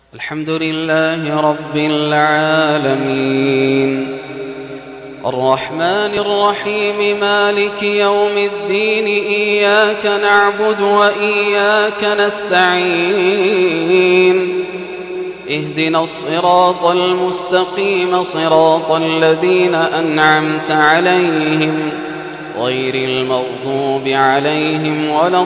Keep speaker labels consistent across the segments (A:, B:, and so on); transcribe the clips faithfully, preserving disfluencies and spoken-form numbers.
A: الحمد لله رب العالمين الرحمن الرحيم مالك يوم الدين إياك نعبد وإياك نستعين اهدنا الصراط المستقيم صراط الذين أنعمت عليهم غير المغضوب عليهم ولا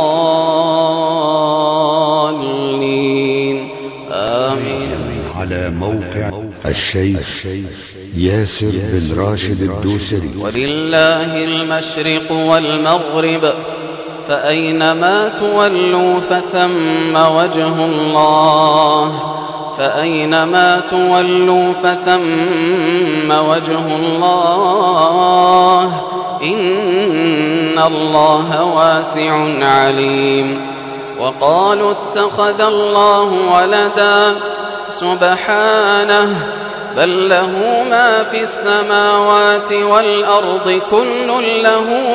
A: الضالين آمين.
B: على موقع الشيخ ياسر بن راشد الدوسري.
A: ولله المشرق والمغرب فأينما تولوا فثم وجه الله فأينما تولوا فثم وجه الله إن الله واسع عليم. وقالوا اتخذ الله ولدا سبحانه بل له ما في السماوات والأرض كل له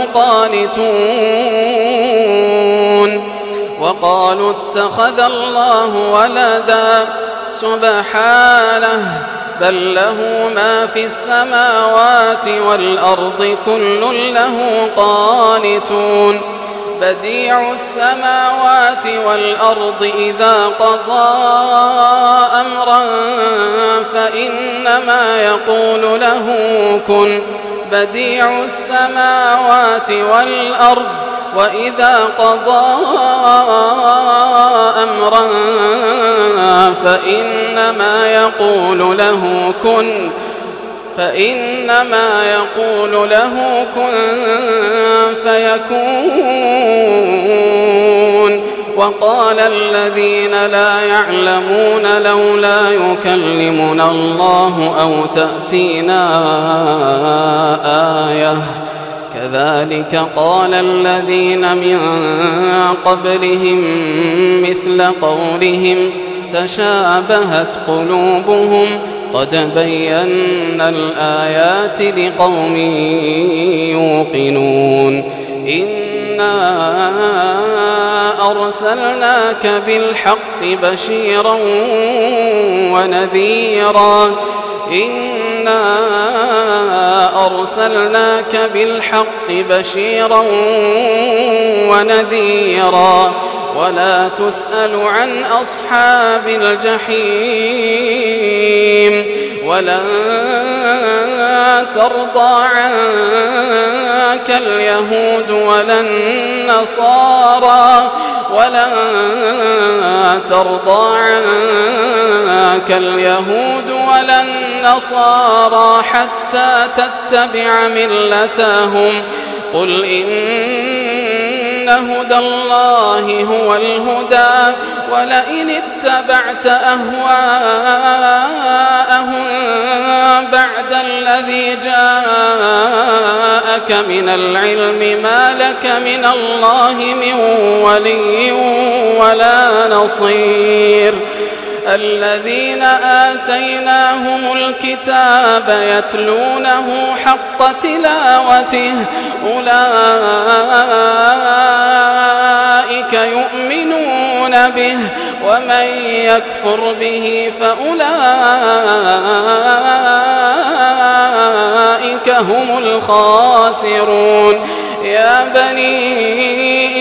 A: قانتون. وقالوا اتخذ الله ولدا سبحانه بل له ما في السماوات والأرض كل له قانتون. بديع السماوات والأرض إذا قضى أمرا فإنما يقول له كن. بديع السماوات والأرض وإذا قضى أمرا فإنما يقول له كن فإنما يقول له كن فيكون. وقال الذين لا يعلمون لولا يكلمنا الله أو تأتينا آية كذلك قال الذين من قبلهم مثل قولهم تشابهت قلوبهم قد بينا الآيات لقوم يوقنون. إنا أرسلناك بالحق بشيرا ونذيرا إنا أرسلناك بالحق بشيرا ونذيرا ولا تسأل عن أصحاب الجحيم. ولن ترضى عنك اليهود ولا النصارى ولن ترضى عنك اليهود ولا النصارى حتى تتبع ملتهم. قل إن هدى الله هو الهدى ولئن اتبعت أهواءهم بعد الذي جاءك من العلم ما لك من الله من ولي ولا نصير. الذين آتيناهم الكتاب يتلونه حق تلاوته أولئك يؤمنون به ومن يكفر به فأولئك هم الخاسرون. يا بني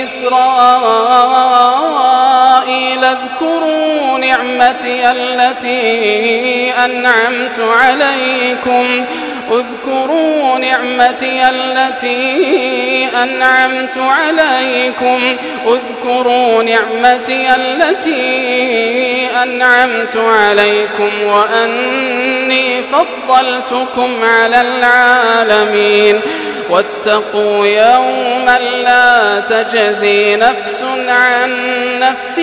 A: إسرائيل اذكروا نعمتي التي أنعمت عليكم اذكروا نعمتي التي أنعمت عليكم اذكروا نعمتي التي أنعمت عليكم وأني فضلتكم على العالمين. واتقوا يوما لا تجزي نفس عن نفس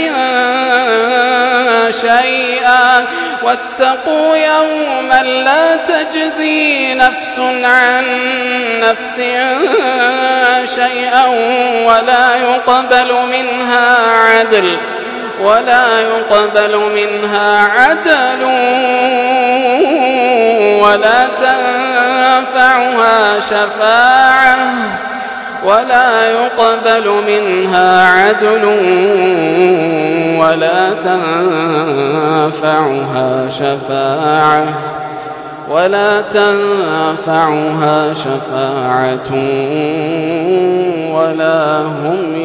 A: شيئا واتقوا يوما لا تجزي نفس عن نفس شيئا ولا يقبل منها عدل ولا يقبل منها عدل ولا تنفعها شفاعة ولا يقبل منها عدل ولا تنفعها تنفعها شفاعة ولا تنفعها شفاعة ولا هم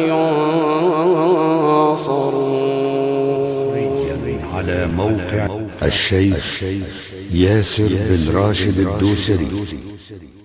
A: ينصرون.
B: على موقع الشيخ ياسر بن راشد الدوسري.